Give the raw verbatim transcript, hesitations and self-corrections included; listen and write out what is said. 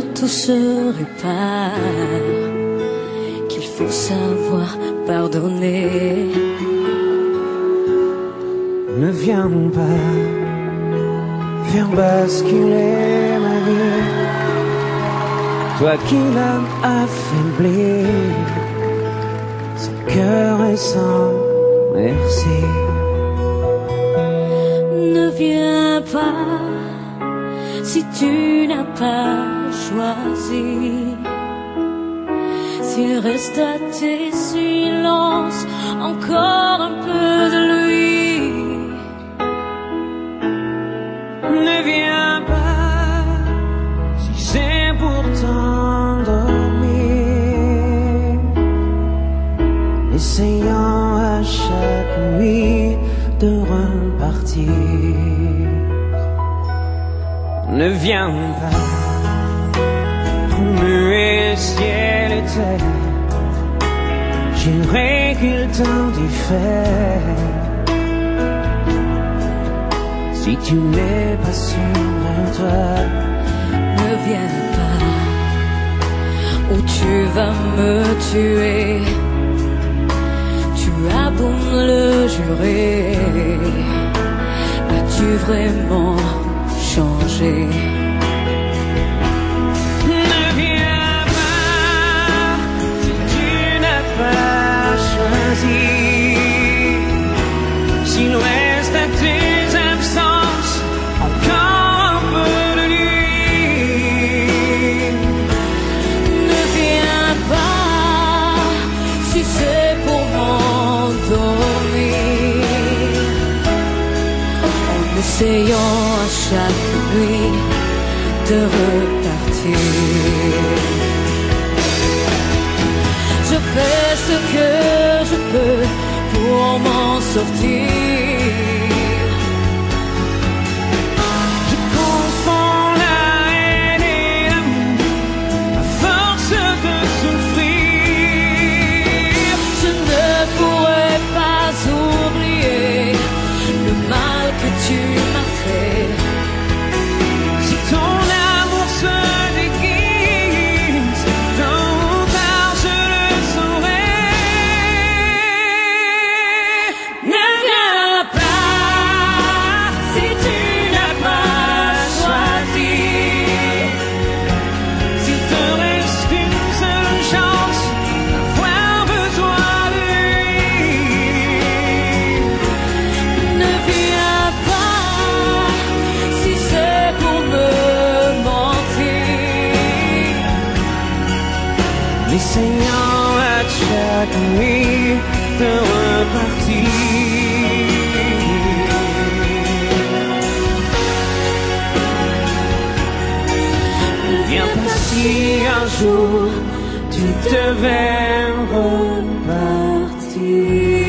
tout se répare, qu'il faut savoir pardonner. Ne viens pas faire basculer ma vie, toi qui l'as affaibli, sans cœur et sans merci. Ne viens pas si tu n'as pas choisi, s'il reste à tes silences encore un peu de lui. Ne viens pas si c'est pour t'endormir, essayant à chaque nuit de repartir. Ne viens pas remuer ciel et terre, j'irai qu'il t'en diffère. Si tu n'es pas sûr de toi, ne viens pas, ou tu vas me tuer. Tu as beau me le jurer, as-tu vraiment changé? Ne viens pas si tu n'as pas choisi, s'il reste à tes absences encore un peu de lui. Ne viens pas si c'est pour m'endormir, en essayant à chaque nuit de repartir. Je fais ce que je peux pour m'en sortir. Je confonds la haine et l'amour à force de souffrir. Je ne pourrais pas oublier le mal que tu m'as fait. Si ton amour se déguise, tôt ou tard je le saurai. Ne viens pas si tu n'as pas choisi, s'il te reste une seule chance d'avoir besoin de lui. Ne viens pas si c'est pour me mentir, Essayant à chaque nuit de repartir. Ne viens pas si un jour tu devais repartir.